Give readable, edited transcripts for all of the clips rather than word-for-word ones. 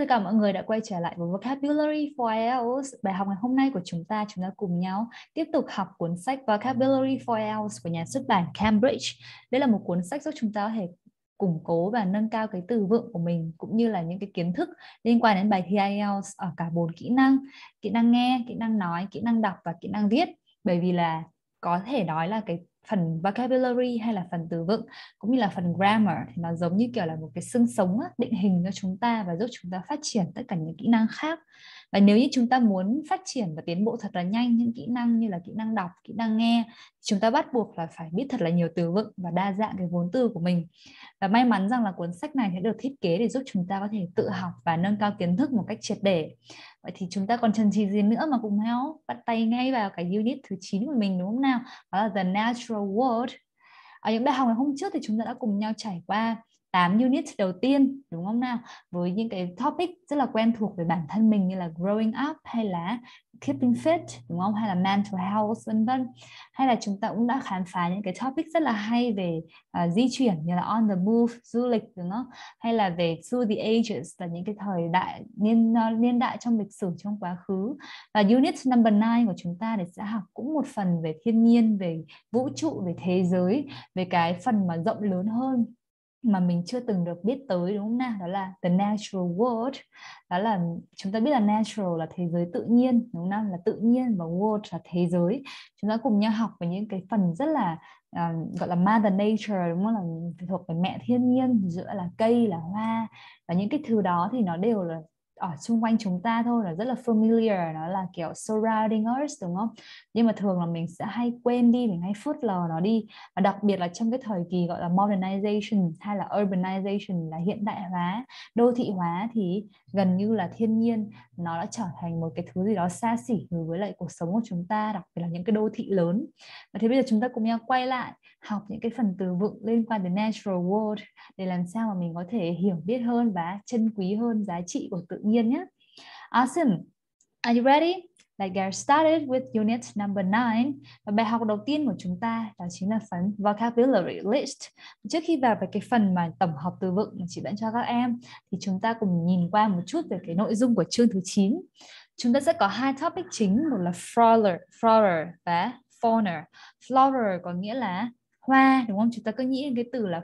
cả mọi người đã quay trở lại với Vocabulary for IELTS. Bài học ngày hôm nay của chúng ta cùng nhau tiếp tục học cuốn sách Vocabulary for IELTS của nhà xuất bản Cambridge. Đây là một cuốn sách giúp chúng ta có thể củng cố và nâng cao cái từ vựng của mình cũng như là những cái kiến thức liên quan đến bài thi IELTS ở cả 4 kỹ năng nghe, kỹ năng nói, kỹ năng đọc và kỹ năng viết. Bởi vì là có thể nói là cái phần vocabulary hay là phần từ vựng cũng như là phần grammar thì nó giống như kiểu là một cái xương sống á, định hình cho chúng ta và giúp chúng ta phát triển tất cả những kỹ năng khác. Và nếu như chúng ta muốn phát triển và tiến bộ thật là nhanh những kỹ năng như là kỹ năng đọc, kỹ năng nghe, chúng ta bắt buộc là phải biết thật là nhiều từ vựng và đa dạng cái vốn từ của mình. Và may mắn rằng là cuốn sách này sẽ được thiết kế để giúp chúng ta có thể tự học và nâng cao kiến thức một cách triệt để. Vậy thì chúng ta còn chần chừ gì nữa mà cùng nhau bắt tay ngay vào cái unit thứ 9 của mình, đúng không nào? Đó là The Natural World. Ở những bài học ngày hôm trước thì chúng ta đã cùng nhau trải qua 8 unit đầu tiên, đúng không nào? Với những cái topic rất là quen thuộc về bản thân mình như là growing up hay là keeping fit, đúng không? Hay là mental health, vân vân. Hay là chúng ta cũng đã khám phá những cái topic rất là hay về di chuyển như là on the move, du lịch, đúng không? Hay là về through the ages là những cái thời đại niên đại trong lịch sử trong quá khứ. Và unit number 9 của chúng ta thì sẽ học cũng một phần về thiên nhiên, về vũ trụ, về thế giới, về cái phần mà rộng lớn hơn mà mình chưa từng được biết tới, đúng không nào? Đó là the natural world. Đó là chúng ta biết là natural là thế giới tự nhiên, đúng không nào? Là tự nhiên, và world là thế giới. Chúng ta cùng nhau học về những cái phần rất là gọi là mother nature, đúng không? Là thuộc về mẹ thiên nhiên, giữa là cây, là hoa, và những cái thứ đó thì nó đều là ở xung quanh chúng ta thôi, là rất là familiar, nó là kiểu surrounding us, đúng không? Nhưng mà thường là mình sẽ hay quên đi, mình hay phớt lờ nó đi. Và đặc biệt là trong cái thời kỳ gọi là modernization hay là urbanization, là hiện đại hóa, đô thị hóa, thì gần như là thiên nhiên nó đã trở thành một cái thứ gì đó xa xỉ đối với lại cuộc sống của chúng ta, đặc biệt là những cái đô thị lớn. Và thế bây giờ chúng ta cùng nhau quay lại học những cái phần từ vựng liên quan đến natural world để làm sao mà mình có thể hiểu biết hơn và trân quý hơn giá trị của tự nhiên nhé. Awesome. Are you ready? Let's get started with unit number 9. Và bài học đầu tiên của chúng ta đó chính là phần vocabulary list. Trước khi vào cái phần mà tổng hợp từ vựng mà chị đã cho các em, thì chúng ta cùng nhìn qua một chút về cái nội dung của chương thứ 9. Chúng ta sẽ có hai topic chính, một là flower và fauna. Flower có nghĩa là hoa, đúng không? Chúng ta cứ nghĩ đến cái từ là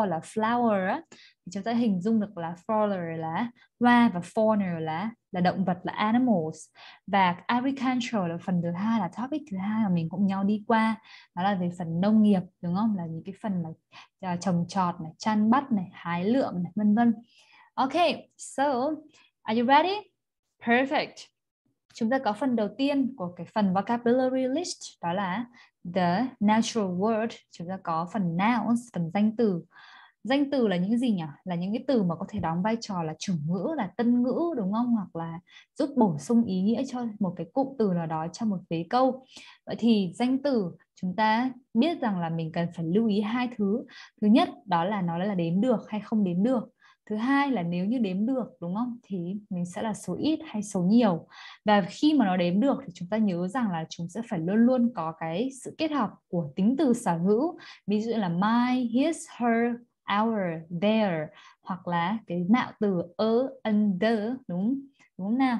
flower á, thì chúng ta hình dung được là flower là hoa và fauna là động vật, là animals. Và agriculture là phần thứ hai, là topic thứ hai mà mình cũng nhau đi qua, đó là về phần nông nghiệp, đúng không? Là những cái phần là trồng trọt này, chăn bắt này, hái lượm này, vân vân. Okay, so are you ready? Perfect. Chúng ta có phần đầu tiên của cái phần vocabulary list, đó là the natural world. Chúng ta có phần nouns, phần danh từ. Danh từ là những gì nhỉ? Là những cái từ mà có thể đóng vai trò là chủ ngữ, là tân ngữ, đúng không? Hoặc là giúp bổ sung ý nghĩa cho một cái cụm từ nào đó trong một vế câu. Vậy thì danh từ chúng ta biết rằng là mình cần phải lưu ý hai thứ. Thứ nhất đó là nó là đếm được hay không đếm được. Thứ hai là nếu như đếm được, đúng không? Thì mình sẽ là số ít hay số nhiều. Và khi mà nó đếm được thì chúng ta nhớ rằng là chúng sẽ phải luôn luôn có cái sự kết hợp của tính từ sở hữu. Ví dụ là my, his, her, our, their, hoặc là cái mạo từ under, đúng không nào?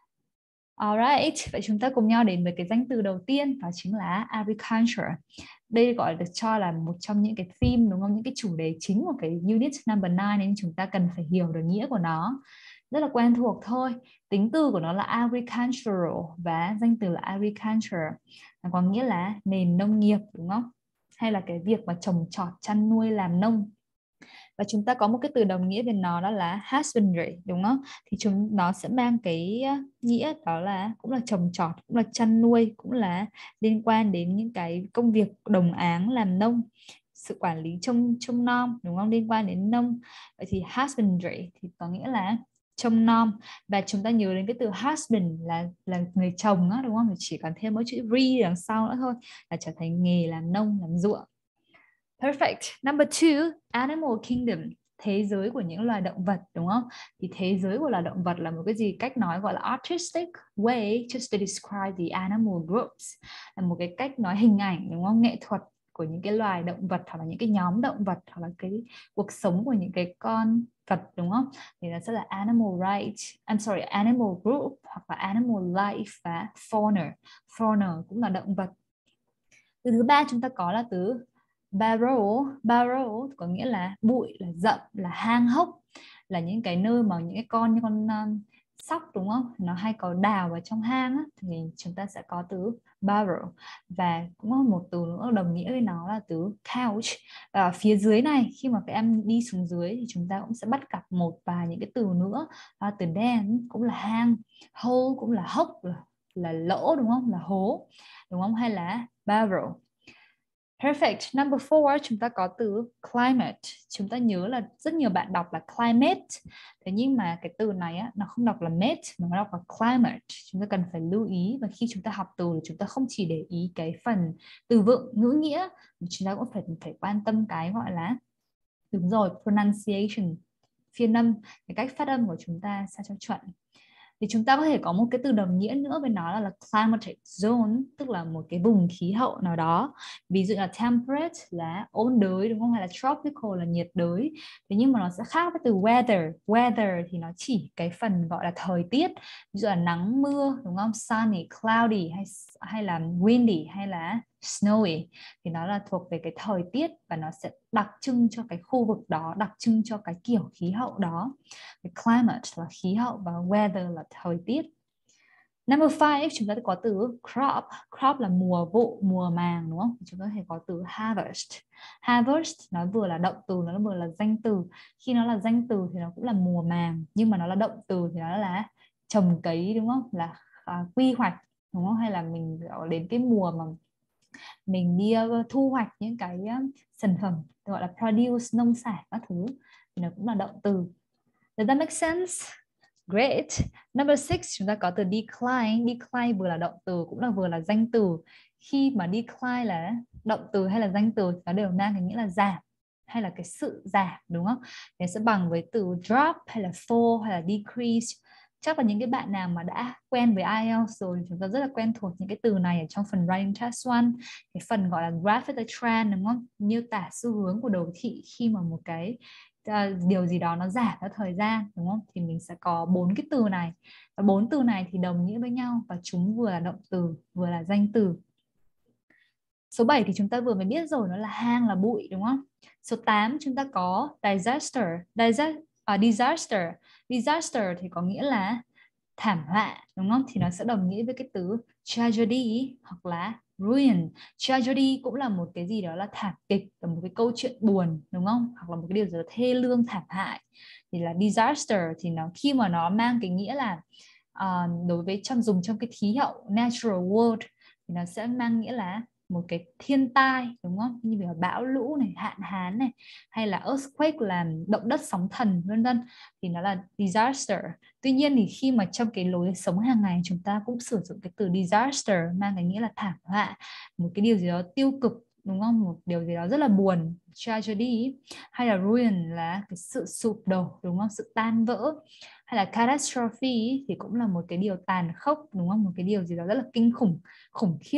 Alright, vậy chúng ta cùng nhau đến với cái danh từ đầu tiên, đó chính là agriculture. Đây gọi được cho là một trong những cái theme, đúng không? Những cái chủ đề chính của cái unit number 9 nên chúng ta cần phải hiểu được nghĩa của nó. Rất là quen thuộc thôi. Tính từ của nó là agricultural và danh từ là agriculture. Nó có nghĩa là nền nông nghiệp, đúng không? Hay là cái việc mà trồng trọt, chăn nuôi, làm nông. Và chúng ta có một cái từ đồng nghĩa về nó, đó là husbandry, đúng không? Thì nó sẽ mang cái nghĩa đó là cũng là trồng trọt, cũng là chăn nuôi, cũng là liên quan đến những cái công việc đồng áng làm nông, sự quản lý trông nom, đúng không? Liên quan đến nông. Vậy thì husbandry thì có nghĩa là trông nom. Và chúng ta nhớ đến cái từ husband là người chồng á, đúng không? Thì chỉ cần thêm mỗi chữ re đằng sau nữa thôi là trở thành nghề làm nông, làm ruộng. Perfect. Number 2, animal kingdom. Thế giới của những loài động vật, đúng không? Thì thế giới của loài động vật là một cái gì, cách nói gọi là artistic way just to describe the animal groups. Là một cái cách nói hình ảnh, đúng không? Nghệ thuật của những cái loài động vật hoặc là những cái nhóm động vật hoặc là cái cuộc sống của những cái con vật, đúng không? Thì nó sẽ là animal rights, animal group hoặc là animal life và fauna. Fauna cũng là động vật. Từ thứ ba chúng ta có là từ barrow. Barrow có nghĩa là bụi, là rậm, là hang hốc, là những cái nơi mà những cái con như con sóc, đúng không? Nó hay có đào vào trong hang á, thì chúng ta sẽ có từ barrow. Và cũng có một từ nữa đồng nghĩa với nó là từ couch. Và phía dưới này, khi mà các em đi xuống dưới thì chúng ta cũng sẽ bắt gặp một vài những cái từ nữa. Từ den cũng là hang, hole cũng là hốc, là lỗ, đúng không? Là hố, đúng không? Hay là barrel. Perfect. Number 4 chúng ta có từ climate. Chúng ta nhớ là rất nhiều bạn đọc là climate. Thế nhưng mà cái từ này á, nó không đọc là mate mà nó đọc là climate. Chúng ta cần phải lưu ý, và khi chúng ta học từ thì chúng ta không chỉ để ý cái phần từ vựng ngữ nghĩa, chúng ta cũng phải quan tâm cái gọi là, đúng rồi, pronunciation, phiên âm, cái cách phát âm của chúng ta sao cho chuẩn. Thì chúng ta có thể có một cái từ đồng nghĩa nữa với nó là climatic zone, tức là một cái vùng khí hậu nào đó. Ví dụ là temperate là ôn đới, đúng không? Hay là tropical là nhiệt đới. Thế nhưng mà nó sẽ khác với từ weather. Weather thì nó chỉ cái phần gọi là thời tiết, ví dụ là nắng mưa, đúng không? Sunny, cloudy, hay là windy, hay là snowy, thì nó là thuộc về cái thời tiết và nó sẽ đặc trưng cho cái khu vực đó, đặc trưng cho cái kiểu khí hậu đó. The climate là khí hậu và weather là thời tiết. Number 5 chúng ta có từ crop. Crop là mùa vụ, mùa màng, đúng không? Chúng ta có thể có từ harvest. Harvest nó vừa là động từ, nó vừa là danh từ. Khi nó là danh từ thì nó cũng là mùa màng, nhưng mà nó là động từ thì nó là trồng cấy, đúng không? Là quy hoạch, đúng không? Hay là mình đến cái mùa mà mình đi thu hoạch những cái sản phẩm gọi là produce, nông sản các thứ, thì nó cũng là động từ. Does that make sense? Great. Number 6 chúng ta có từ decline. Decline vừa là động từ cũng là vừa là danh từ. Khi mà decline là động từ hay là danh từ nó đều mang cái nghĩa là giảm hay là cái sự giảm, đúng không? Nó sẽ bằng với từ drop hay là fall hay là decrease. Chắc là những cái bạn nào mà đã quen với IELTS rồi, chúng ta rất là quen thuộc những cái từ này ở trong phần writing test 1, cái phần gọi là graph the trend, đúng không? Miêu tả xu hướng của đồ thị khi mà một cái điều gì đó nó giảm theo thời gian, đúng không? Thì mình sẽ có 4 cái từ này, và 4 từ này thì đồng nghĩa với nhau và chúng vừa là động từ vừa là danh từ. Số 7 thì chúng ta vừa mới biết rồi, nó là hang, là bụi, đúng không? Số 8 chúng ta có disaster. Disaster. Disaster thì có nghĩa là thảm họa, đúng không? Thì nó sẽ đồng nghĩa với cái từ tragedy hoặc là ruin. Tragedy cũng là một cái gì đó là thảm kịch, là một cái câu chuyện buồn, đúng không? Hoặc là một cái điều gì đó thê lương, thảm hại. Thì là disaster thì nó khi mà nó mang cái nghĩa là đối với dùng trong cái khí hậu natural world thì nó sẽ mang nghĩa là một cái thiên tai, đúng không? Như là bão lũ này, hạn hán này, hay là earthquake là động đất sóng thần, vân vân, thì nó là disaster. Tuy nhiên thì khi mà trong cái lối sống hàng ngày chúng ta cũng sử dụng cái từ disaster mang cái nghĩa là thảm họa, một cái điều gì đó tiêu cực, đúng không? Một điều gì đó rất là buồn, tragedy, hay là ruin là cái sự sụp đổ, đúng không? Sự tan vỡ, hay là catastrophe thì cũng là một cái điều tàn khốc, đúng không? Một cái điều gì đó rất là kinh khủng, khủng khiếp.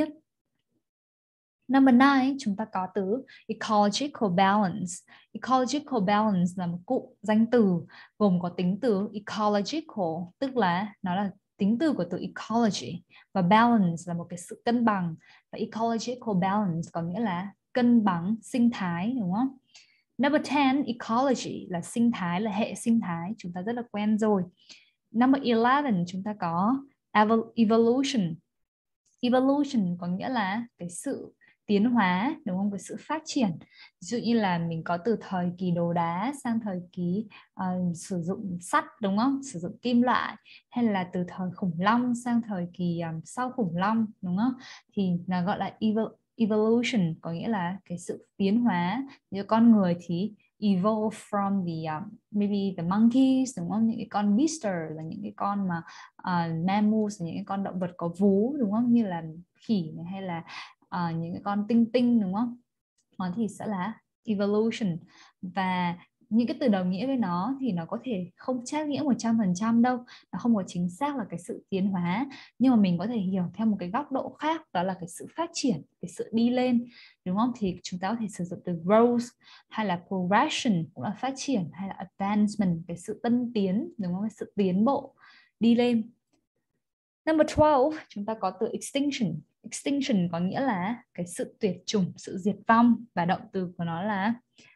Number 9 chúng ta có từ ecological balance. Ecological balance là một cụm danh từ gồm có tính từ ecological, tức là nó là tính từ của từ ecology, và balance là một cái sự cân bằng, và ecological balance có nghĩa là cân bằng sinh thái, đúng không? Number 10 ecology là sinh thái, là hệ sinh thái, chúng ta rất là quen rồi. Number 11 chúng ta có evolution. Evolution có nghĩa là cái sự tiến hóa, đúng không? Cái sự phát triển. Ví dụ như là mình có từ thời kỳ đồ đá sang thời kỳ sử dụng sắt, đúng không? Sử dụng kim loại, hay là từ thời khủng long sang thời kỳ sau khủng long, đúng không? Thì là gọi là evolution, có nghĩa là cái sự tiến hóa. Như con người thì evolve from the maybe the monkeys, đúng không? Những cái con beaster là những cái con mà mammals, những cái con động vật có vú, đúng không? Như là khỉ này, hay là những cái con tinh tinh, đúng không? Nó thì sẽ là evolution. Và những cái từ đồng nghĩa với nó thì nó có thể không chắc nghĩa 100% đâu, nó không có chính xác là cái sự tiến hóa, nhưng mà mình có thể hiểu theo một cái góc độ khác, đó là cái sự phát triển, cái sự đi lên, đúng không? Thì chúng ta có thể sử dụng từ growth hay là progression cũng là phát triển, hay là advancement, cái sự tân tiến, đúng không? Cái sự tiến bộ, đi lên. Number 12, chúng ta có từ extinction. Extinction có nghĩa là cái sự tuyệt chủng, sự diệt vong, và động từ của nó là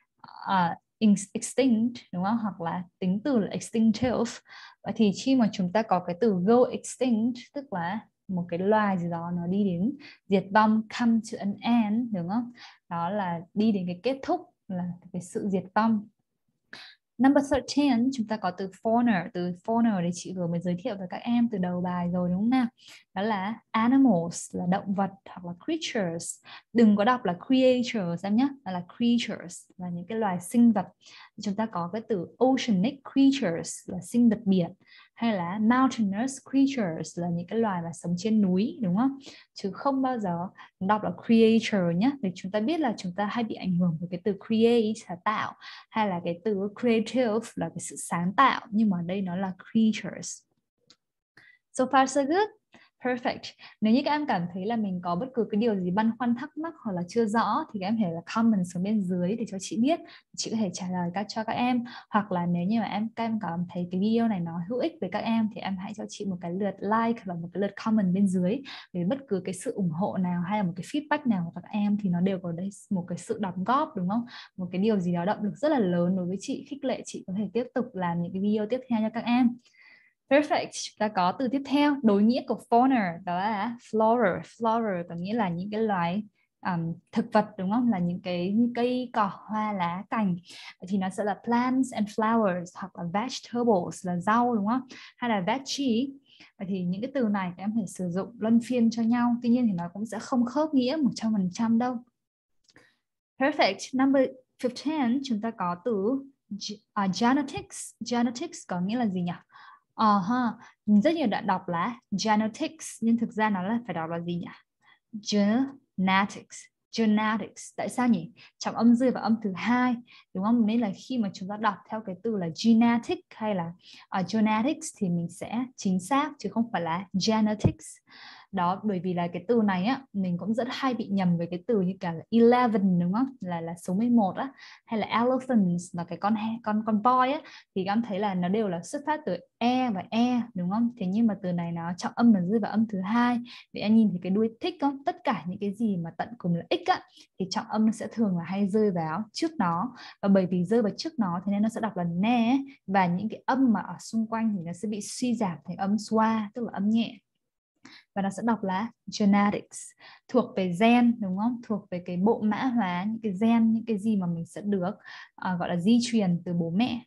extinct, đúng không? Hoặc là tính từ là extinctive. Vậy thì khi mà chúng ta có cái từ go extinct, tức là một cái loài gì đó nó đi đến diệt vong, come to an end, đúng không? Đó là đi đến cái kết thúc, là cái sự diệt vong. Number 13, chúng ta có từ fauna. Từ fauna thì chị vừa mới giới thiệu với các em từ đầu bài rồi, đúng không nào? Đó là animals, là động vật, hoặc là creatures. Đừng có đọc là creatures em nhé, đó là creatures, là những cái loài sinh vật. Chúng ta có cái từ oceanic creatures, là sinh vật biển, hay là mountainous creatures, là những cái loài mà sống trên núi, đúng không? Chứ không bao giờ đọc là creature nhé. Vì chúng ta biết là chúng ta hay bị ảnh hưởng với cái từ create là tạo, hay là cái từ creative là cái sự sáng tạo, nhưng mà ở đây nó là creatures. So far so good. Perfect. Nếu như các em cảm thấy là mình có bất cứ cái điều gì băn khoăn thắc mắc hoặc là chưa rõ thì các em hãy là comment xuống bên dưới để cho chị biết, chị có thể trả lời cho các em. Hoặc là nếu như mà các em cảm thấy cái video này nó hữu ích với các em thì em hãy cho chị một cái lượt like và một cái lượt comment bên dưới. Vì bất cứ cái sự ủng hộ nào hay là một cái feedback nào của các em thì nó đều có đây một cái sự đóng góp, đúng không? Một cái điều gì đó động lực rất là lớn đối với chị, khích lệ chị có thể tiếp tục làm những cái video tiếp theo cho các em. Perfect. Chúng ta có từ tiếp theo, đối nghĩa của fauna, đó là flora. Flora có nghĩa là những cái loài thực vật, đúng không? Là những cái cây cỏ, hoa, lá, cành. Thì nó sẽ là plants and flowers, hoặc là vegetables, là rau, đúng không? Hay là veggie. Vậy thì những cái từ này các em phải sử dụng luân phiên cho nhau. Tuy nhiên thì nó cũng sẽ không khớp nghĩa 100% đâu. Perfect. Number 15, chúng ta có từ genetics. Genetics có nghĩa là gì nhỉ? Rất nhiều bạn đọc là genetics, nhưng thực ra nó là phải đọc là gì nhỉ? Genetics. Genetics. Tại sao nhỉ? Trọng âm rơi vào âm thứ hai, đúng không? Nên là khi mà chúng ta đọc theo cái từ là genetic hay là genetics thì mình sẽ chính xác, chứ không phải là genetics. Đó, bởi vì là cái từ này á, mình cũng rất hay bị nhầm với cái từ như cả là 11, đúng không? Là số 11 á, hay là elephants, là cái con voi á, thì các em thấy là nó đều là xuất phát từ và đúng không? Thế nhưng mà từ này nó trọng âm là rơi vào âm thứ hai. Vậy anh nhìn thấy cái đuôi thích không? Tất cả những cái gì mà tận cùng là x á, thì trọng âm nó sẽ thường là hay rơi vào trước nó, và bởi vì rơi vào trước nó thế nên nó sẽ đọc là ne, và những cái âm mà ở xung quanh thì nó sẽ bị suy giảm thành âm xoa, tức là âm nhẹ, và nó sẽ đọc là genetics, thuộc về gen, đúng không? Thuộc về cái bộ mã hóa, những cái gen, những cái gì mà mình sẽ được gọi là di truyền từ bố mẹ.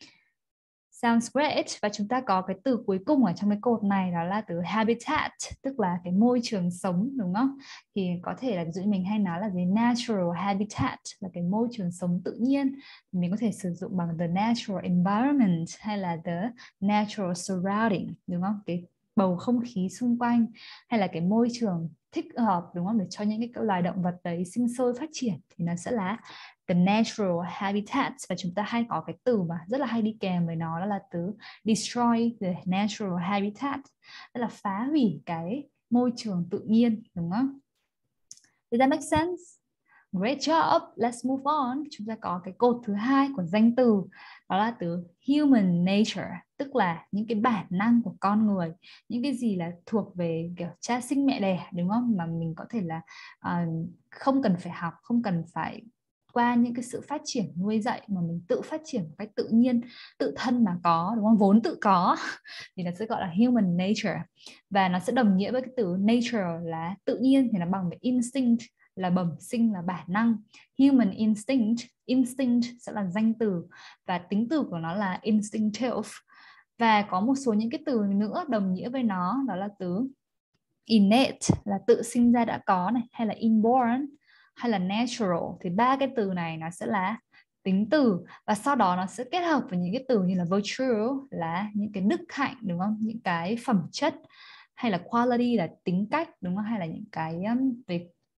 Sounds great. Và chúng ta có cái từ cuối cùng ở trong cái cột này, đó là từ habitat, tức là cái môi trường sống, đúng không? Thì có thể là ví dụ mình hay nói là cái natural habitat, là cái môi trường sống tự nhiên. Mình có thể sử dụng bằng the natural environment hay là the natural surrounding, đúng không? Cái bầu không khí xung quanh, hay là cái môi trường thích hợp, đúng không? Để cho những cái loài động vật đấy sinh sôi phát triển thì nó sẽ là the natural habitat. Và chúng ta hay có cái từ mà rất là hay đi kèm với nó, đó là từ destroy the natural habitat, tức là phá hủy cái môi trường tự nhiên, đúng không? Does that make sense? Great job. Let's move on. Chúng ta có cái cột thứ hai của danh từ, đó là từ human nature, tức là những cái bản năng của con người, những cái gì là thuộc về kiểu cha sinh mẹ đẻ, đúng không? Mà mình có thể là không cần phải học, không cần phải qua những cái sự phát triển nuôi dạy, mà mình tự phát triển một cách tự nhiên, tự thân mà có, đúng không? Vốn tự có thì nó sẽ gọi là human nature, và nó sẽ đồng nghĩa với cái từ nature là tự nhiên, thì nó bằng với instinct là bẩm sinh, là bản năng. Human instinct, instinct sẽ là danh từ và tính từ của nó là instinctive. Và có một số những cái từ nữa đồng nghĩa với nó, đó là từ innate là tự sinh ra đã có này, hay là inborn, hay là natural. Thì ba cái từ này nó sẽ là tính từ, và sau đó nó sẽ kết hợp với những cái từ như là virtue là những cái đức hạnh, đúng không? Những cái phẩm chất, hay là quality là tính cách, đúng không? Hay là những cái về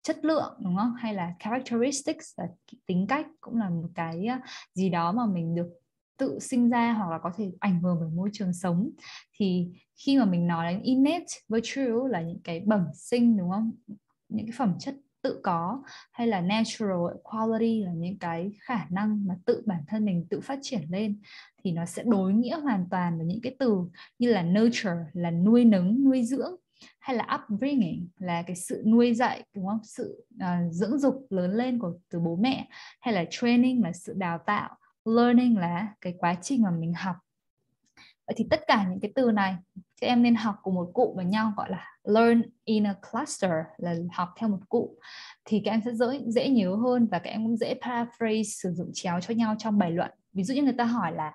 chất lượng, đúng không? Hay là characteristics là tính cách, cũng là một cái gì đó mà mình được tự sinh ra hoặc là có thể ảnh hưởng bởi môi trường sống. Thì khi mà mình nói đến innate virtue là những cái bẩm sinh, đúng không? Những cái phẩm chất tự có, hay là natural quality là những cái khả năng mà tự bản thân mình tự phát triển lên, thì nó sẽ đối nghĩa hoàn toàn với những cái từ như là nurture là nuôi nấng, nuôi dưỡng, hay là upbringing là cái sự nuôi dạy, đúng không? Sự dưỡng dục lớn lên từ bố mẹ, hay là training là sự đào tạo, learning là cái quá trình mà mình học. Vậy thì tất cả những cái từ này các em nên học cùng một cụm với nhau, gọi là learn in a cluster, là học theo một cụm, thì các em sẽ dễ nhớ hơn, và các em cũng dễ paraphrase, sử dụng chéo cho nhau trong bài luận. Ví dụ như người ta hỏi là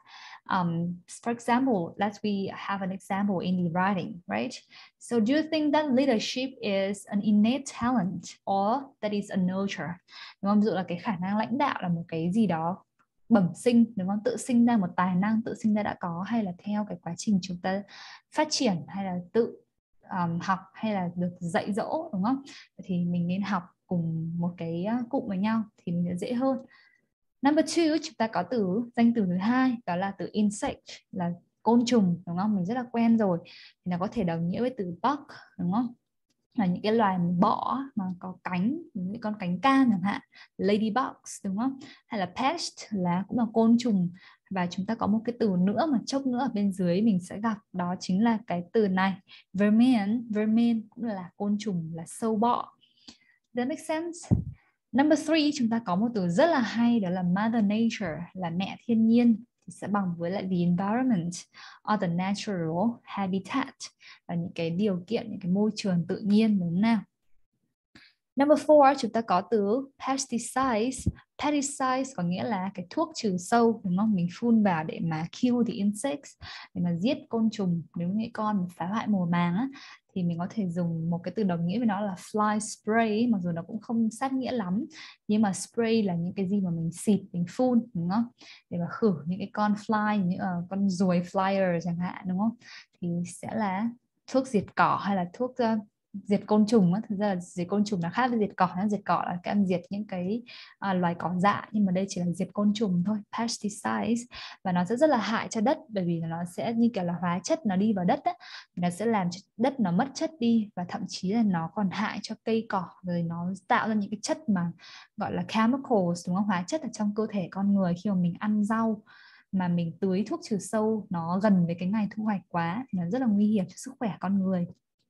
for example, let's we have an example in the writing, right? So do you think that leadership is an innate talent or that is a nurture? Đúng không? Ví dụ là cái khả năng lãnh đạo là một cái gì đó bẩm sinh, đúng không? Tự sinh ra một tài năng, tự sinh ra đã có, hay là theo cái quá trình chúng ta phát triển, hay là tự học, hay là được dạy dỗ, đúng không? Thì mình nên học cùng một cái cụm với nhau thì mình sẽ dễ hơn. Number two, chúng ta có danh từ thứ hai, đó là từ insect, là côn trùng, đúng không? Mình rất là quen rồi, thì nó có thể đồng nghĩa với từ bug, đúng không? Là những cái loài bọ mà có cánh, những con cánh can chẳng hạn, ladybugs, đúng không? Hay là pest là cũng là côn trùng. Và chúng ta có một cái từ nữa mà chốc nữa ở bên dưới mình sẽ gặp, đó chính là cái từ này, vermin. Vermin cũng là côn trùng, là sâu bọ. Does that make sense? Number three, chúng ta có một từ rất là hay, đó là Mother Nature, là mẹ thiên nhiên, thì sẽ bằng với lại the environment or the natural habitat, là những cái điều kiện, những cái môi trường tự nhiên, đúng không nào? Number four, chúng ta có từ pesticides. Pesticides có nghĩa là cái thuốc trừ sâu, đúng không? Mình phun vào để mà kill the insects, để mà giết côn trùng, nếu những con phá hoại mùa màng á, thì mình có thể dùng một cái từ đồng nghĩa với nó là fly spray, mặc dù nó cũng không sát nghĩa lắm, nhưng mà spray là những cái gì mà mình xịt, mình phun, đúng không? Để mà khử những cái con fly, những con ruồi flyer chẳng hạn, đúng không? Thì sẽ là thuốc diệt cỏ hay là thuốc diệt côn trùng á. Thực ra là diệt côn trùng là khác với diệt cỏ. Diệt cỏ là các em diệt những cái loài cỏ dại, nhưng mà đây chỉ là diệt côn trùng thôi, pesticides. Và nó sẽ rất là hại cho đất, bởi vì nó sẽ như kiểu là hóa chất nó đi vào đất á, nó sẽ làm cho đất nó mất chất đi, và thậm chí là nó còn hại cho cây cỏ, rồi nó tạo ra những cái chất mà gọi là chemicals, đúng không? Hóa chất ở trong cơ thể con người. Khi mà mình ăn rau mà mình tưới thuốc trừ sâu nó gần với cái ngày thu hoạch quá thì nó rất là nguy hiểm cho sức khỏe con người.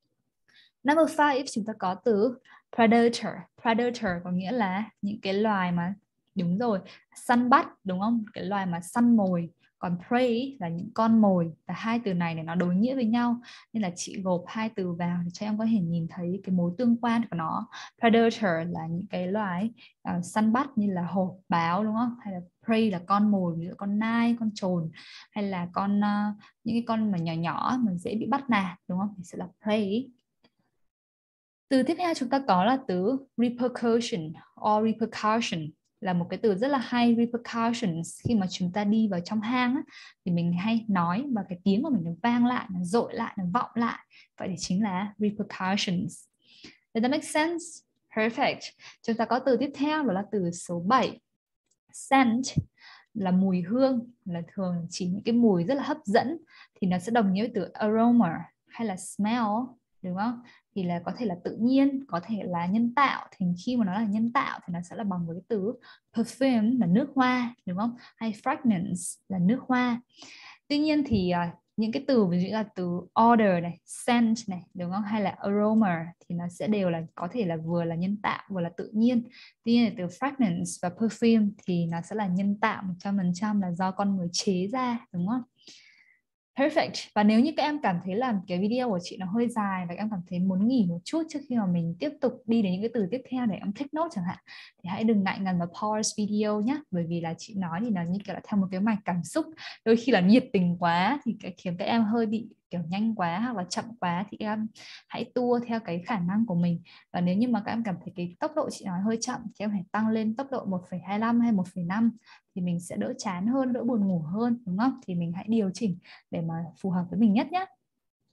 Number five, chúng ta có từ predator. Predator có nghĩa là những cái loài mà, đúng rồi, săn bắt, đúng không? Cái loài mà săn mồi. Còn prey là những con mồi. Và hai từ này để nó đối nghĩa với nhau, nên là chị gộp hai từ vào để cho em có thể nhìn thấy cái mối tương quan của nó. Predator là những cái loài săn bắt như là hổ, báo, đúng không? Hay là prey là con mồi, ví dụ con nai, con trồn, hay là những cái con mà nhỏ nhỏ mà dễ bị bắt nạt, đúng không? Thì sẽ là prey. Từ tiếp theo chúng ta có là từ repercussion or repercussion, là một cái từ rất là hay. Repercussions, khi mà chúng ta đi vào trong hang á, thì mình hay nói và cái tiếng của mình nó vang lại, nó dội lại, nó vọng lại. Vậy thì chính là repercussions. Does that make sense? Perfect. Chúng ta có từ tiếp theo, đó là từ số 7. Scent là mùi hương, là thường chỉ những cái mùi rất là hấp dẫn, thì nó sẽ đồng nghĩa với từ aroma hay là smell, đúng không? Thì là có thể là tự nhiên, có thể là nhân tạo. Thì khi mà nó là nhân tạo thì nó sẽ là bằng với cái từ perfume là nước hoa, đúng không? Hay fragrance là nước hoa. Tuy nhiên thì những cái từ ví dụ là từ odor này, scent này, đúng không? Hay là aroma thì nó sẽ đều là có thể là vừa là nhân tạo vừa là tự nhiên. Tuy nhiên là từ fragrance và perfume thì nó sẽ là nhân tạo 100%, là do con người chế ra, đúng không? Perfect. Và nếu như các em cảm thấy là cái video của chị nó hơi dài và các em cảm thấy muốn nghỉ một chút trước khi mà mình tiếp tục đi đến những cái từ tiếp theo để em take note chẳng hạn, thì hãy đừng ngại ngần mà pause video nhé. Bởi vì là chị nói thì nó như kiểu là theo một cái mạch cảm xúc, đôi khi là nhiệt tình quá thì khiến các em hơi bị kiểu nhanh quá hoặc là chậm quá, thì các em hãy tua theo cái khả năng của mình. Và nếu như mà các em cảm thấy cái tốc độ chị nói hơi chậm thì em phải tăng lên tốc độ 1,25 hay 1,5 thì mình sẽ đỡ chán hơn, đỡ buồn ngủ hơn, đúng không? Thì mình hãy điều chỉnh để mà phù hợp với mình nhất nhé.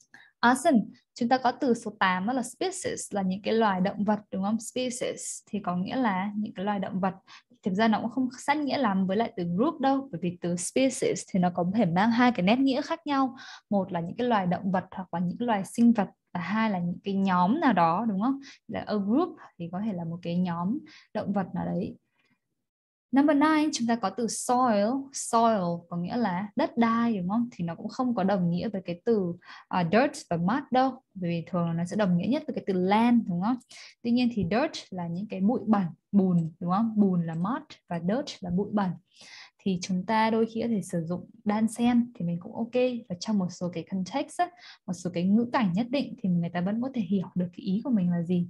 Awesome. Chúng ta có từ số 8 đó là species, là những cái loài động vật, đúng không? Species thì có nghĩa là những cái loài động vật. Thực ra nó cũng không sát nghĩa lắm với lại từ group đâu, bởi vì từ species thì nó có thể mang hai cái nét nghĩa khác nhau. Một là những cái loài động vật hoặc là những cái loài sinh vật, và hai là những cái nhóm nào đó, đúng không? Là a group thì có thể là một cái nhóm động vật nào đấy. Number 9, chúng ta có từ soil. Soil có nghĩa là đất đai, đúng không? Thì nó cũng không có đồng nghĩa với cái từ dirt và mud đâu. Bởi vì thường nó sẽ đồng nghĩa nhất với cái từ land, đúng không? Tuy nhiên thì dirt là những cái bụi bẩn, bùn, đúng không? Bùn là mud và dirt là bụi bẩn. Thì chúng ta đôi khi có thể sử dụng đan xen thì mình cũng ok. Và trong một số cái context, một số cái ngữ cảnh nhất định thì người ta vẫn có thể hiểu được cái ý của mình là gì.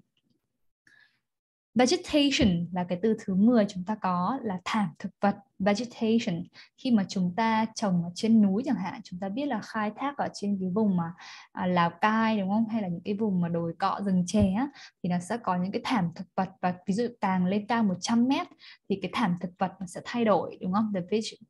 Vegetation là cái từ thứ 10 chúng ta có là thảm thực vật. Vegetation khi mà chúng ta trồng ở trên núi chẳng hạn, chúng ta biết là khai thác ở trên cái vùng mà Lào Cai, đúng không, hay là những cái vùng mà đồi cọ rừng chè á, thì nó sẽ có những cái thảm thực vật, và ví dụ càng lên cao 100 mét thì cái thảm thực vật nó sẽ thay đổi, đúng không?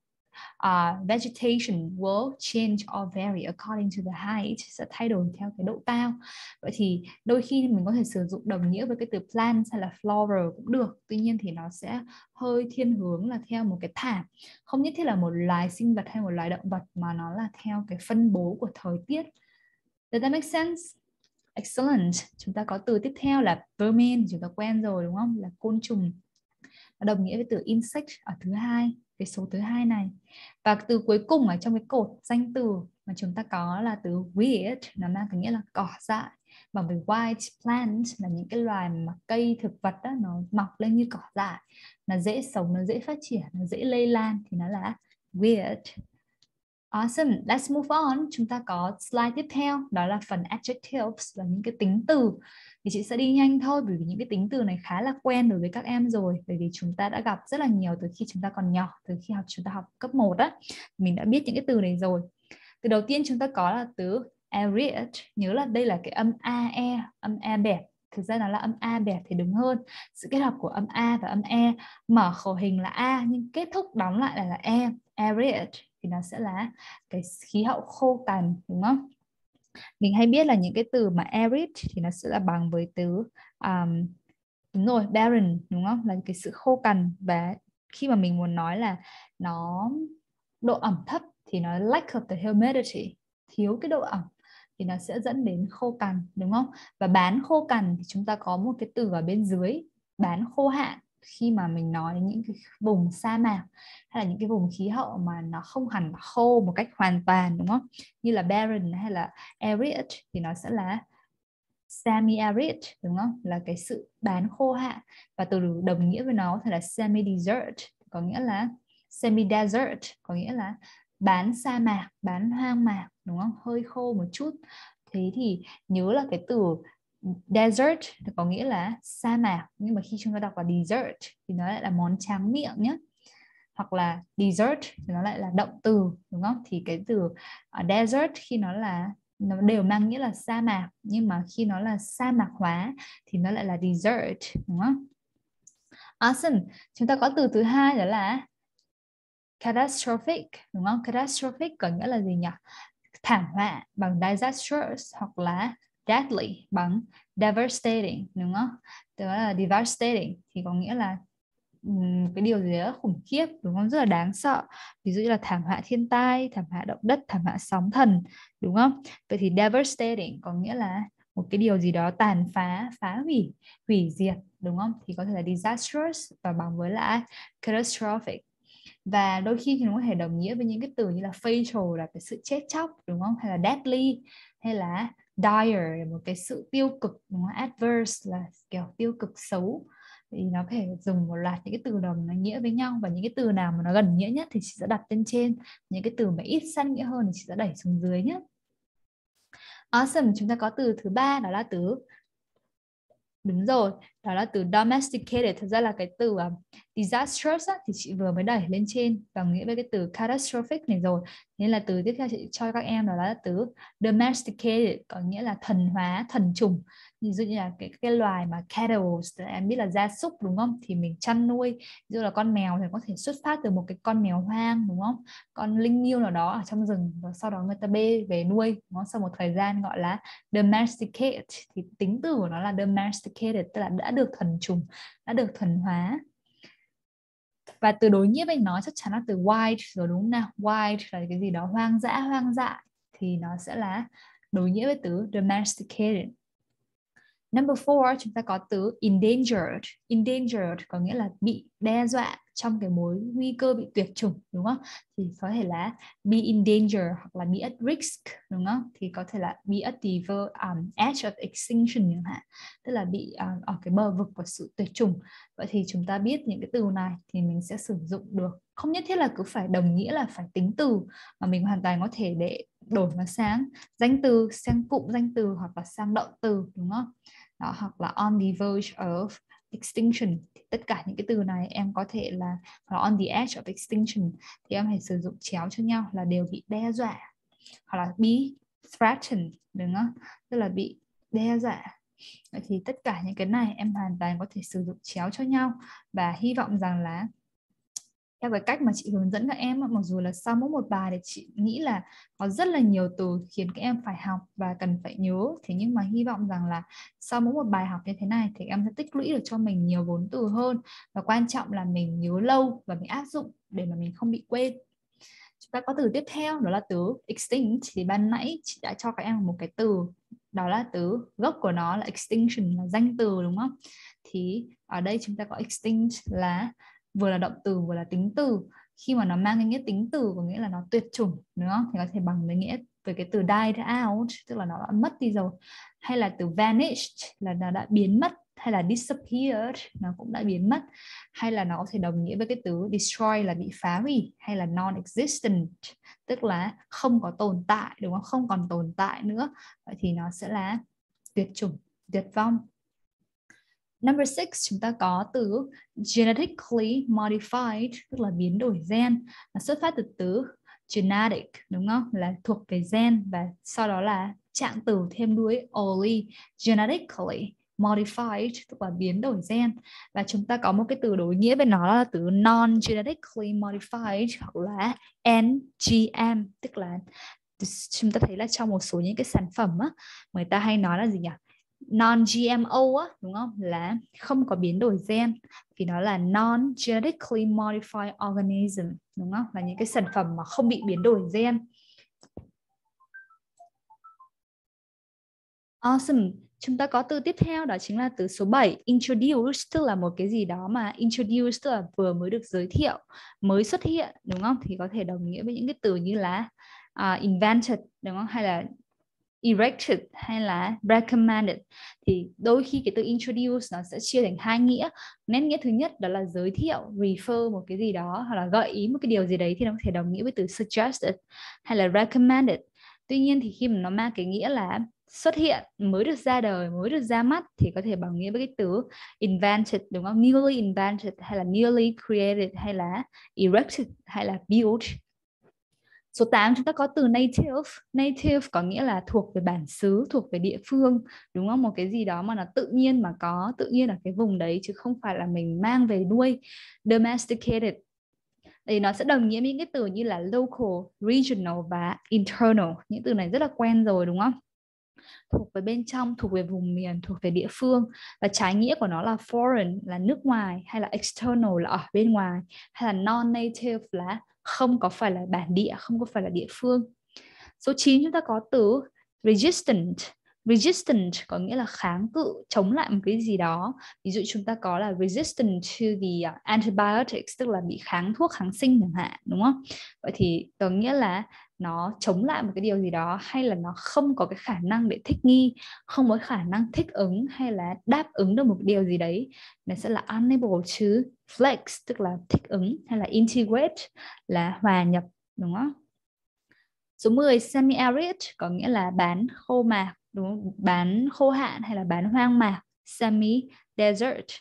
Vegetation will change or vary according to the height, sẽ thay đổi theo cái độ cao. Vậy thì đôi khi mình có thể sử dụng đồng nghĩa với cái từ plant hay là floral cũng được. Tuy nhiên thì nó sẽ hơi thiên hướng là theo một cái thảm, không nhất thiết là một loài sinh vật hay một loài động vật, mà nó là theo cái phân bố của thời tiết. Does that make sense? Excellent. Chúng ta có từ tiếp theo là vermin, chúng ta quen rồi đúng không? Là côn trùng. Nó đồng nghĩa với từ insect ở thứ hai, cái số thứ hai này. Và từ cuối cùng ở trong cái cột danh từ mà chúng ta có là từ weed, nó mang cái nghĩa là cỏ dại. Bằng với white plant là những cái loài mà cây thực vật đó, nó mọc lên như cỏ dại, nó dễ sống, nó dễ phát triển, nó dễ lây lan, thì nó là weird. Awesome, let's move on. Chúng ta có slide tiếp theo, đó là phần adjectives, là những cái tính từ. Thì chị sẽ đi nhanh thôi, bởi vì những cái tính từ này khá là quen đối với các em rồi, bởi vì chúng ta đã gặp rất là nhiều từ khi chúng ta còn nhỏ, từ khi chúng ta học cấp 1 á, mình đã biết những cái từ này rồi. Từ đầu tiên chúng ta có là từ arid, nhớ là đây là cái âm AE, âm A bẹp. Thực ra nó là âm A bẹp thì đúng hơn. Sự kết hợp của âm A và âm E, mở khẩu hình là A nhưng kết thúc đóng lại là E, arid, thì nó sẽ là cái khí hậu khô cằn, đúng không? Mình hay biết là những cái từ mà arid thì nó sẽ là bằng với từ đúng rồi, barren, đúng không? Là cái sự khô cằn. Và khi mà mình muốn nói là nó độ ẩm thấp thì nó lack of the humidity, thiếu cái độ ẩm, thì nó sẽ dẫn đến khô cằn, đúng không? Và bán khô cằn thì chúng ta có một cái từ ở bên dưới, bán khô hạn, khi mà mình nói đến những cái vùng sa mạc hay là những cái vùng khí hậu mà nó không hẳn là khô một cách hoàn toàn, đúng không? Như là barren hay là arid thì nó sẽ là semi-arid, đúng không? Là cái sự bán khô hạn. Và từ đồng nghĩa với nó thì là semi-desert, có nghĩa là semi-desert, có nghĩa là bán sa mạc, bán hoang mạc, đúng không? Hơi khô một chút. Thế thì nhớ là cái từ desert thì có nghĩa là sa mạc, nhưng mà khi chúng ta đọc là dessert thì nó lại là món tráng miệng nhé. Hoặc là dessert thì nó lại là động từ, đúng không? Thì cái từ desert khi nó đều mang nghĩa là sa mạc, nhưng mà khi nó là sa mạc hóa thì nó lại là dessert, đúng không? Awesome. Chúng ta có từ thứ hai đó là catastrophic, đúng không? Catastrophic có nghĩa là gì nhỉ? Thảm họa bằng disastrous, hoặc là deadly bằng devastating, đúng không? Đó là devastating thì có nghĩa là cái điều gì đó khủng khiếp, đúng không? Rất là đáng sợ. Ví dụ như là thảm họa thiên tai, thảm họa động đất, thảm họa sóng thần, đúng không? Vậy thì devastating có nghĩa là một cái điều gì đó tàn phá, phá hủy, hủy diệt, đúng không? Thì có thể là disastrous và bằng với lại catastrophic. Và đôi khi thì nó có thể đồng nghĩa với những cái từ như là fatal là cái sự chết chóc, đúng không? Hay là deadly, hay là dire là một cái sự tiêu cực, đúng không? Adverse là kiểu tiêu cực xấu. Thì nó có thể dùng một loạt những cái từ đồng nó nghĩa với nhau, và những cái từ nào mà nó gần nghĩa nhất thì chị sẽ đặt lên trên, những cái từ mà ít sát nghĩa hơn thì chị sẽ đẩy xuống dưới nhé. Awesome, chúng ta có từ thứ ba, đó là từ, đúng rồi, đó là từ domesticated. Thật ra là cái từ Disastrous á, thì chị vừa mới đẩy lên trên và nghĩa với cái từ catastrophic này rồi, nên là từ tiếp theo chị cho các em đó là từ domesticated, có nghĩa là thuần hóa, thuần chủng. Ví dụ như là cái loài mà cattle, em biết là gia súc đúng không, thì mình chăn nuôi, ví dụ là con mèo thì có thể xuất phát từ một cái con mèo hoang đúng không, con linh miêu nào đó ở trong rừng, và sau đó người ta bê về nuôi đúng không? Sau một thời gian gọi là domesticate, thì tính từ của nó là domesticated, tức là đã được thuần chủng, đã được thuần hóa. Và từ đối nghĩa với nó chắc chắn là từ wild rồi đúng không nào? Wild là cái gì đó hoang dã, hoang dại, thì nó sẽ là đối nghĩa với từ domesticated. Number 4, chúng ta có từ endangered. Endangered có nghĩa là bị đe dọa, trong cái mối nguy cơ bị tuyệt chủng đúng không? Thì có thể là be in danger hoặc là be at risk đúng không? Thì có thể là be at the edge of extinction chẳng hạn, tức là bị ở cái bờ vực của sự tuyệt chủng. Vậy thì chúng ta biết những cái từ này thì mình sẽ sử dụng được. Không nhất thiết là cứ phải đồng nghĩa là phải tính từ, mà mình hoàn toàn có thể để đổi nó sang danh từ, sang cụm danh từ hoặc là sang động từ đúng không? Đó, hoặc là on the verge of extinction, thì tất cả những cái từ này em có thể là on the edge of extinction thì em hãy sử dụng chéo cho nhau là đều bị đe dọa, hoặc là be threatened đúng không, tức là bị đe dọa. Vậy thì tất cả những cái này em hoàn toàn có thể sử dụng chéo cho nhau, và hy vọng rằng là theo cái cách mà chị hướng dẫn các em, mặc dù là sau mỗi một bài thì chị nghĩ là có rất là nhiều từ khiến các em phải học và cần phải nhớ, thế nhưng mà hy vọng rằng là sau mỗi một bài học như thế này thì em sẽ tích lũy được cho mình nhiều vốn từ hơn, và quan trọng là mình nhớ lâu và mình áp dụng để mà mình không bị quên. Chúng ta có từ tiếp theo đó là từ extinct. Thì ban nãy chị đã cho các em một cái từ, đó là từ gốc của nó là extinction, là danh từ đúng không? Thì ở đây chúng ta có extinct là vừa là động từ vừa là tính từ. Khi mà nó mang cái nghĩa tính từ có nghĩa là nó tuyệt chủng đúng không? Thì có thể bằng với nghĩa với cái từ died out, tức là nó đã mất đi rồi. Hay là từ vanished là nó đã biến mất, hay là disappeared nó cũng đã biến mất, hay là nó có thể đồng nghĩa với cái từ destroy là bị phá hủy, hay là non-existent tức là không có tồn tại đúng không, không còn tồn tại nữa. Vậy thì nó sẽ là tuyệt chủng, tuyệt vong. Number 6, chúng ta có từ genetically modified, tức là biến đổi gen, nó xuất phát từ từ genetic đúng không, là thuộc về gen, và sau đó là trạng từ thêm đuôi only, genetically modified tức là biến đổi gen. Và chúng ta có một cái từ đối nghĩa với nó là từ non-genetically modified hoặc là NGM, tức là chúng ta thấy là trong một số những cái sản phẩm á, người ta hay nói là gì nhỉ, non-GMO á, đúng không, là không có biến đổi gen, thì nó là non-genetically modified organism đúng không, là những cái sản phẩm mà không bị biến đổi gen. Awesome. Chúng ta có từ tiếp theo đó chính là từ số 7, introduce, tức là một cái gì đó mà introduce tức là vừa mới được giới thiệu, mới xuất hiện đúng không, thì có thể đồng nghĩa với những cái từ như là invented đúng không, hay là erected, hay là recommended. Thì đôi khi cái từ introduce nó sẽ chia thành hai nghĩa. Nên nghĩa thứ nhất đó là giới thiệu, refer một cái gì đó, hoặc là gợi ý một cái điều gì đấy, thì nó có thể đồng nghĩa với từ suggested hay là recommended. Tuy nhiên thì khi mà nó mang cái nghĩa là xuất hiện, mới được ra đời, mới được ra mắt, thì có thể bằng nghĩa với cái từ invented đúng không, newly invented, hay là newly created, hay là erected, hay là built. Số 8 chúng ta có từ native. Native có nghĩa là thuộc về bản xứ, thuộc về địa phương, đúng không? Một cái gì đó mà nó tự nhiên mà có, tự nhiên ở cái vùng đấy, chứ không phải là mình mang về nuôi. Domesticated thì nó sẽ đồng nghĩa với những cái từ như là local, regional và internal. Những từ này rất là quen rồi đúng không? Thuộc về bên trong, thuộc về vùng miền, thuộc về địa phương. Và trái nghĩa của nó là foreign là nước ngoài, hay là external là ở bên ngoài, hay là non-native là không có phải là bản địa, không có phải là địa phương. Số 9 chúng ta có từ resistant. Resistant có nghĩa là kháng cự, chống lại một cái gì đó. Ví dụ chúng ta có là resistant to the antibiotics, tức là bị kháng thuốc kháng sinh chẳng hạn, đúng không? Vậy thì có nghĩa là nó chống lại một cái điều gì đó, hay là nó không có cái khả năng để thích nghi, không có khả năng thích ứng hay là đáp ứng được một điều gì đấy. Nó sẽ là unable to flex, tức là thích ứng, hay là integrate là hòa nhập, đúng không? Số 10, semi-arid có nghĩa là bán khô mạc, đúng không? Bán khô hạn hay là bán hoang mạc, semi-desert.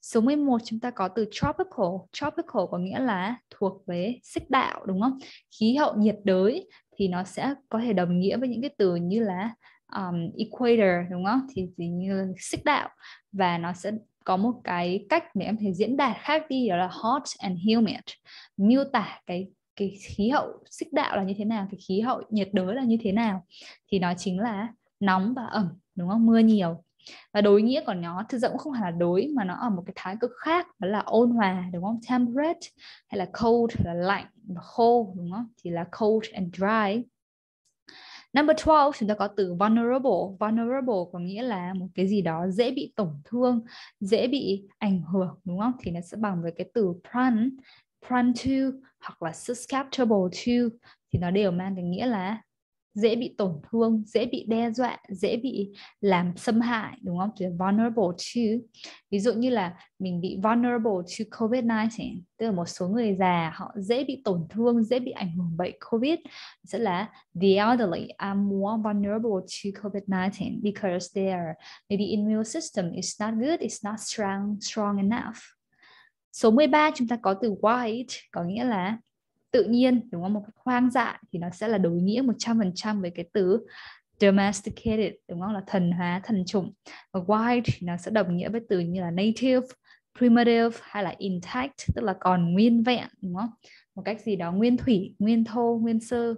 Số 11 chúng ta có từ tropical. Tropical có nghĩa là thuộc về xích đạo, đúng không? Khí hậu nhiệt đới thì nó sẽ có thể đồng nghĩa với những cái từ như là equator, đúng không? Thì như là xích đạo, và nó sẽ có một cái cách để em thể diễn đạt khác đi, đó là hot and humid, miêu tả cái khí hậu xích đạo là như thế nào, cái khí hậu nhiệt đới là như thế nào, thì nó chính là nóng và ẩm, đúng không? Mưa nhiều. Và đối nghĩa của nó thực ra cũng không hẳn là đối, mà nó ở một cái thái cực khác, đó là ôn hòa, đúng không? Temperate hay là cold là lạnh, và khô, đúng không? Thì là cold and dry. Number 12 chúng ta có từ vulnerable. Vulnerable có nghĩa là một cái gì đó dễ bị tổn thương, dễ bị ảnh hưởng, đúng không? Thì nó sẽ bằng với cái từ prone, prone to hoặc là susceptible to, thì nó đều mang cái nghĩa là dễ bị tổn thương, dễ bị đe dọa, dễ bị làm xâm hại, đúng không? Thì vulnerable to. Ví dụ như là mình bị vulnerable to COVID-19, tức là một số người già họ dễ bị tổn thương, dễ bị ảnh hưởng bệnh COVID, sẽ là the elderly are more vulnerable to COVID-19 because their maybe immune system is not good, is not strong enough. Số 13 chúng ta có từ wild, có nghĩa là tự nhiên, đúng không? Một cái hoang dại thì nó sẽ là đối nghĩa 100% với cái từ domesticated, đúng không? Là thuần hóa, thuần chủng. Và wild thì nó sẽ đồng nghĩa với từ như là native, primitive hay là intact, tức là còn nguyên vẹn, đúng không? Một cách gì đó nguyên thủy, nguyên thô, nguyên sơ.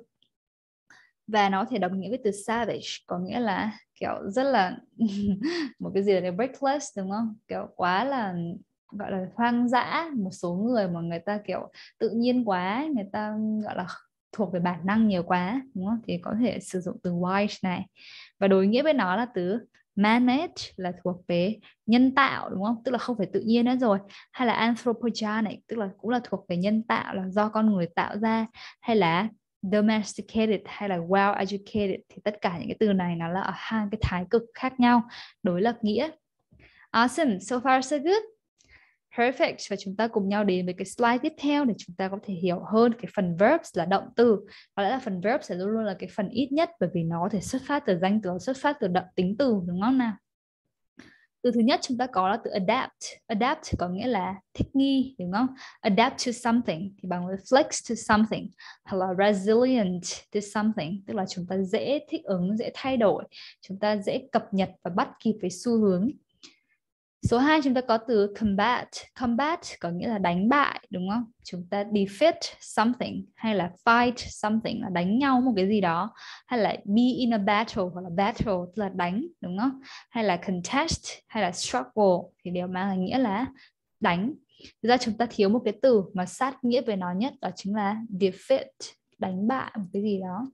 Và nó thể đồng nghĩa với từ savage, có nghĩa là kiểu rất là một cái gì đó reckless, đúng không? Kiểu quá là gọi là hoang dã, một số người mà người ta kiểu tự nhiên quá, người ta gọi là thuộc về bản năng nhiều quá, đúng không? Thì có thể sử dụng từ wild này. Và đối nghĩa với nó là từ man-made, là thuộc về nhân tạo, đúng không? Tức là không phải tự nhiên nữa rồi. Hay là anthropogenic, tức là cũng là thuộc về nhân tạo, là do con người tạo ra. Hay là domesticated hay là well educated, thì tất cả những cái từ này nó là ở hai cái thái cực khác nhau, đối lập nghĩa. Awesome, so far so good. Perfect. Và chúng ta cùng nhau đến với cái slide tiếp theo để chúng ta có thể hiểu hơn cái phần verbs là động từ. Có lẽ là phần verbs sẽ luôn luôn là cái phần ít nhất, bởi vì nó có thể xuất phát từ danh từ, xuất phát từ tính từ, đúng không nào? Từ thứ nhất chúng ta có là từ adapt. Adapt có nghĩa là thích nghi, đúng không? Adapt to something thì bằng với flex to something, hoặc là resilient to something, tức là chúng ta dễ thích ứng, dễ thay đổi, chúng ta dễ cập nhật và bắt kịp với xu hướng. Số 2 chúng ta có từ combat. Combat có nghĩa là đánh bại, đúng không? Chúng ta defeat something hay là fight something là đánh nhau một cái gì đó, hay là be in a battle hoặc là battle tức là đánh, đúng không? Hay là contest hay là struggle thì đều mang nghĩa là đánh. Thực ra chúng ta thiếu một cái từ mà sát nghĩa với nó nhất, đó chính là defeat, đánh bại một cái gì đó.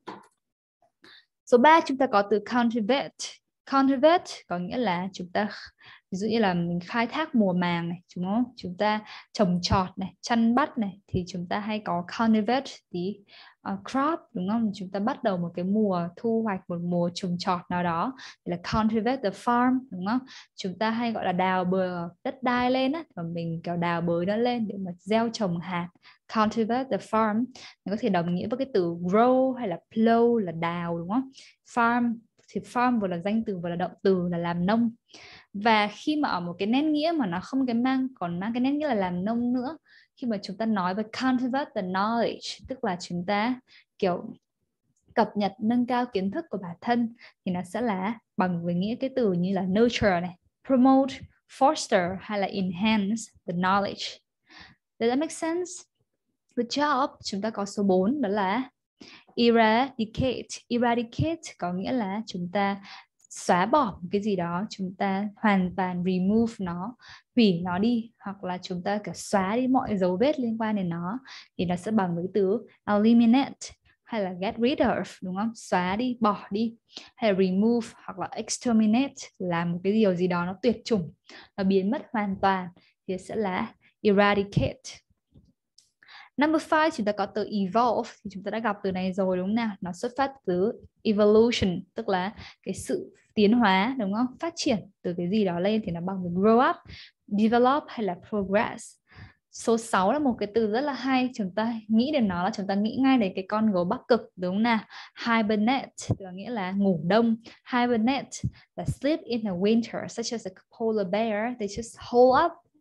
Số 3 chúng ta có từ cultivate. Cultivate có nghĩa là chúng ta, ví dụ như là mình khai thác mùa màng này, đúng không? Chúng ta trồng trọt này, chăn bắt này, thì chúng ta hay có cultivate the crop, đúng không? Chúng ta bắt đầu một cái mùa thu hoạch, một mùa trồng trọt nào đó, thì là cultivate the farm, đúng không? Chúng ta hay gọi là đào bờ đất đai lên á, và mình kiểu đào bới nó lên để mà gieo trồng hạt. Cultivate the farm nó có thể đồng nghĩa với cái từ grow hay là plow là đào, đúng không? Farm thì farm vừa là danh từ vừa là động từ, là làm nông. Và khi mà ở một cái nét nghĩa mà nó không còn mang cái nét nghĩa là làm nông nữa, khi mà chúng ta nói về cultivate the knowledge, tức là chúng ta kiểu cập nhật, nâng cao kiến thức của bản thân, thì nó sẽ là bằng với nghĩa cái từ như là nurture này, promote, foster hay là enhance the knowledge. Does that make sense? Good job. Chúng ta có số 4 đó là eradicate. Eradicate có nghĩa là chúng ta xóa bỏ một cái gì đó, chúng ta hoàn toàn remove nó, hủy nó đi, hoặc là chúng ta cả xóa đi mọi dấu vết liên quan đến nó, thì nó sẽ bằng với từ eliminate hay là get rid of, đúng không? Xóa đi, bỏ đi. Hay là remove hoặc là exterminate, làm một cái điều gì đó nó tuyệt chủng, nó biến mất hoàn toàn, thì sẽ là eradicate. Number 5 chúng ta có từ evolve, thì chúng ta đã gặp từ này rồi, đúng không nào? Nó xuất phát từ evolution, tức là cái sự tiến hóa, đúng không? Phát triển từ cái gì đó lên thì nó bằng với grow up, develop hay là progress. Số 6 là một cái từ rất là hay, chúng ta nghĩ đến nó là chúng ta nghĩ ngay đến cái con gấu Bắc Cực, đúng không nào? Hibernate, tức là nghĩa là ngủ đông. Hibernate là sleep in the winter, such as a polar bear, they just hole up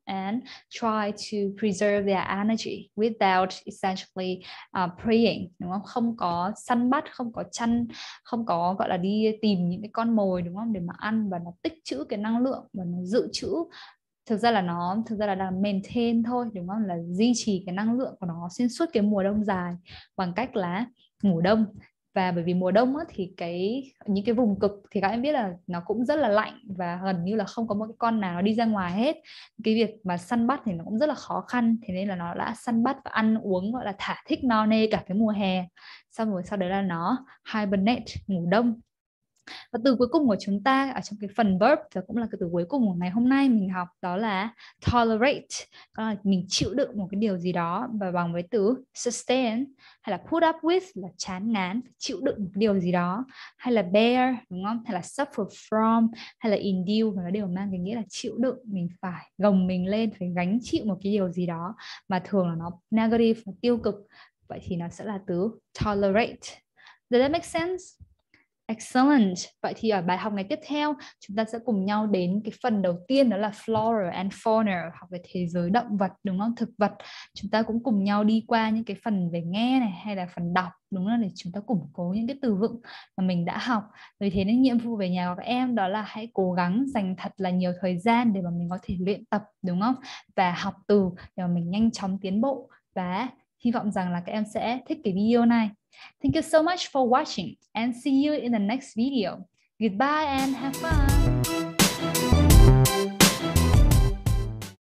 and try to preserve their energy without essentially preying, đúng không? Không có săn bắt, không có gọi là đi tìm những cái con mồi, đúng không, để mà ăn, và nó tích trữ cái năng lượng và nó dự trữ. Thực ra là maintain thôi, đúng không, là duy trì cái năng lượng của nó xuyên suốt cái mùa đông dài bằng cách là ngủ đông. Và bởi vì mùa đông á, thì những cái vùng cực thì các em biết là nó cũng rất là lạnh và gần như là không có một cái con nào nó đi ra ngoài hết. Cái việc mà săn bắt thì nó cũng rất là khó khăn, thế nên là nó đã săn bắt và ăn uống, gọi là thả thích no nê cả cái mùa hè. Xong rồi sau đấy là nó hibernate, ngủ đông. Và từ cuối cùng của chúng ta ở trong cái phần verb, và cũng là cái từ cuối cùng của ngày hôm nay mình học, đó là tolerate. Đó là mình chịu đựng một cái điều gì đó, và bằng với từ sustain hay là put up with là chán ngán, chịu đựng một cái điều gì đó, hay là bear, đúng không, hay là suffer from, hay là endure, nó đều mang cái nghĩa là chịu đựng, mình phải gồng mình lên, phải gánh chịu một cái điều gì đó mà thường là nó negative, nó tiêu cực. Vậy thì nó sẽ là từ tolerate. Does that make sense? Excellent. Vậy thì ở bài học ngày tiếp theo chúng ta sẽ cùng nhau đến cái phần đầu tiên, đó là flora and fauna, học về thế giới động vật, đúng không? Thực vật. Chúng ta cũng cùng nhau đi qua những cái phần về nghe này hay là phần đọc, đúng không? Để chúng ta củng cố những cái từ vựng mà mình đã học. Vì thế nên nhiệm vụ về nhà của các em đó là hãy cố gắng dành thật là nhiều thời gian để mà mình có thể luyện tập, đúng không? Và học từ để mà mình nhanh chóng tiến bộ, và hy vọng rằng là các em sẽ thích cái video này. Thank you so much for watching and see you in the next video. Goodbye and have fun.